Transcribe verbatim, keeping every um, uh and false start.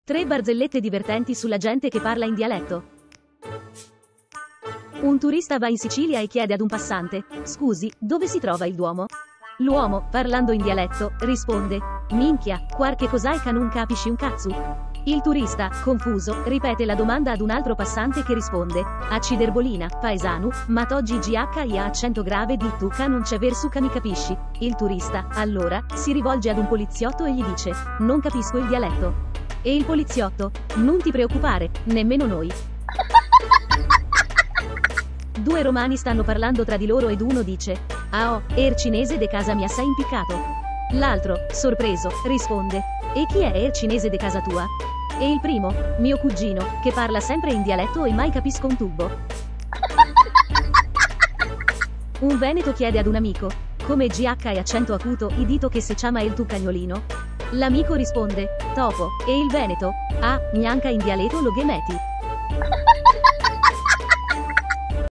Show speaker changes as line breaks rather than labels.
Tre barzellette divertenti sulla gente che parla in dialetto. Un turista va in Sicilia e chiede ad un passante: scusi, dove si trova il Duomo? L'uomo, parlando in dialetto, risponde: minchia, qualche cos'hai che non capisci un cazzo? Il turista, confuso, ripete la domanda ad un altro passante che risponde: a Ciderbolina, paesanu, ma t'oggi G H I A accento grave di tu ca non c'è verso che mi capisci. Il turista, allora, si rivolge ad un poliziotto e gli dice: non capisco il dialetto. E il poliziotto: non ti preoccupare, nemmeno noi. Due romani stanno parlando tra di loro ed uno dice: ah oh, er cinese de casa mia sei impiccato. L'altro, sorpreso, risponde: e chi è er cinese de casa tua? E il primo: mio cugino, che parla sempre in dialetto e mai capisco un tubo. Un veneto chiede ad un amico: come G H è accento acuto, i dito che se chiama il tu cagnolino? L'amico risponde: topo, e il veneto: ah, gnanca in dialetto lo gemeti.